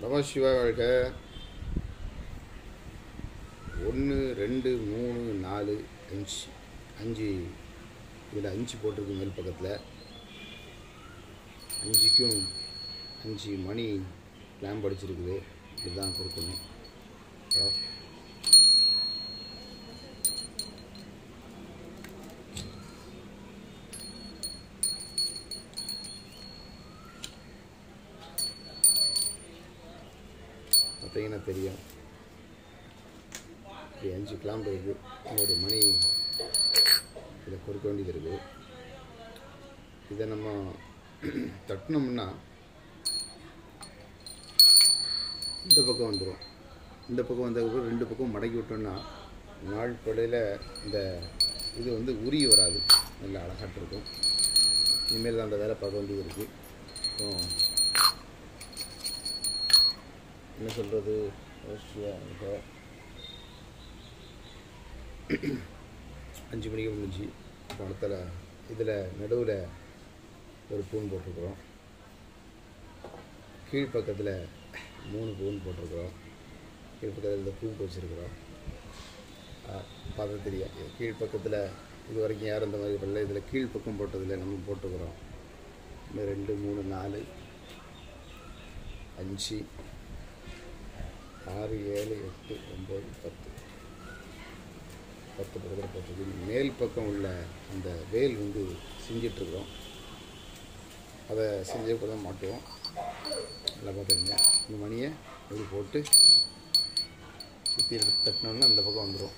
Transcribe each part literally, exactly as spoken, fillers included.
நம சிவாய வாழ்க. ஒன்று ரெண்டு மூணு நாலு அஞ்சு அஞ்சு இதில் அஞ்சு போட்டிருக்கு மேல் பக்கத்தில். அஞ்சுக்கும் அஞ்சு மணி கிளாம்ப் அடிச்சிருக்குது. இதுதான் கொடுக்கணும். பார்த்தீங்கன்னா தெரியும், இப்படி அஞ்சு கிளாம்பு இருக்குது. ஒரு மணி இதை கொடுக்க வேண்டியது இருக்குது. இதை நம்ம தட்டினோம்னா இந்த பக்கம் வந்துடும். இந்த பக்கம் வந்ததுக்கப்புறம் ரெண்டு பக்கம் மடக்கி விட்டோம்னா நாள் படையில் இந்த இது வந்து உரிய வராது, நல்லா அழகாட்டு இருக்கும். இனிமேல் தான் அந்த வேலை பார்க்க வேண்டியது இருக்குது. அப்புறம் என்ன சொல்கிறது, அஞ்சு மணிக்கு முடிஞ்சு பணத்தில் இதில் நடுவில் ஒரு பூன் போட்டிருக்கிறோம். கீழ்ப்பக்கத்தில் மூணு பூன் போட்டிருக்கிறோம். கீழ்ப்பக்கத்தில் இந்த பூ வச்சுருக்கிறோம். பார்த்து தெரியும். கீழ்ப்பக்கத்தில் இது வரைக்கும் யாரும் இந்த மாதிரி பண்ணல. இதில் கீழ்ப்பக்கம் போட்டதில் நம்ம போட்டுக்கிறோம். இன்னும் ரெண்டு மூணு நாலு அஞ்சு ஆறு ஏழு எட்டு ஒம்பது பத்து பத்து பக்கத்தில் போட்டிருக்கு. மேல் பக்கம் உள்ள அந்த வேல் வந்து செஞ்சிட்ருக்குறோம். அதை செஞ்சே கூட மாட்டுவோம். நல்லா பார்த்துருங்க. இந்த மணியை இப்படி போட்டு சுற்றி எடுத்து தட்டினோன்னா அந்த பக்கம் வந்துடும்.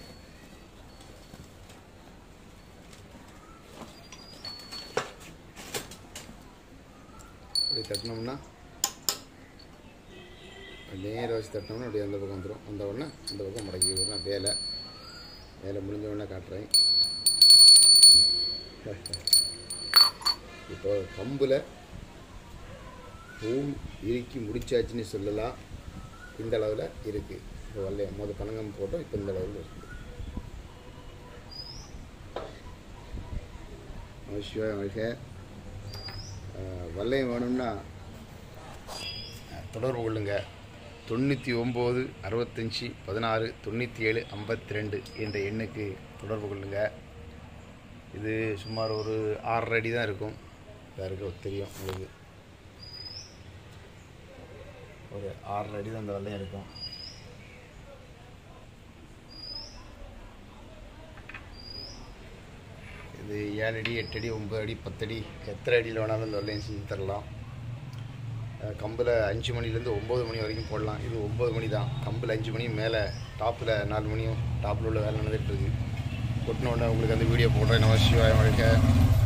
இப்படி தட்டினோம்னா நேராக வச்சு தட்டினோம்னா அப்படியே அந்த பக்கம் வந்துடும். வந்த உடனே அந்த பக்கம் மடக்கி விடலாம். வேலை வேலை முடிஞ்ச உடனே காட்டுறேன். இப்போ கம்பில் பூ இறுக்கி முடிச்சாச்சுன்னு சொல்லலாம். இந்த அளவில் இருக்குது. இப்போ வல்லைய மொதல் பனங்கம் போட்டோம். இப்போ இந்த அளவில் இருக்குது. அவசியம் வாழ்க்கை. வல்லையம் வேணும்னா தொடர்பு கொள்ளுங்க. தொண்ணூற்றி ஒம்பது அறுபத்தஞ்சி பதினாறு தொண்ணூற்றி ஏழு ஐம்பத்தி ரெண்டு என்ற எண்ணுக்கு தொடர்பு கொள்ளுங்கள். இது சுமார் ஒரு ஆறரை அடி தான் இருக்கும். யாருக்கு தெரியும் உங்களுக்கு, ஒரு ஆறரை அடி தான் அந்த வல்லையம் இருக்கும். இது ஏழு அடி எட்டு அடி ஒம்பது அடி பத்தடி எத்தனை அடியில் வேணாலும் இந்த வல்லையம் செஞ்சு தரலாம். கம்பில் அஞ்சு மணிலேருந்து ஒம்பது மணி வரைக்கும் போடலாம். இது ஒம்பது மணி தான். கம்பில் அஞ்சு மணி மேலே டாப்பில் நாலு மணியும் டாப்பில் உள்ள வேலை நடந்துகிட்ருக்கு. கொட்டின உடனே உங்களுக்கு அந்த வீடியோ போடுறேன். நம சிவாய வாழ்க.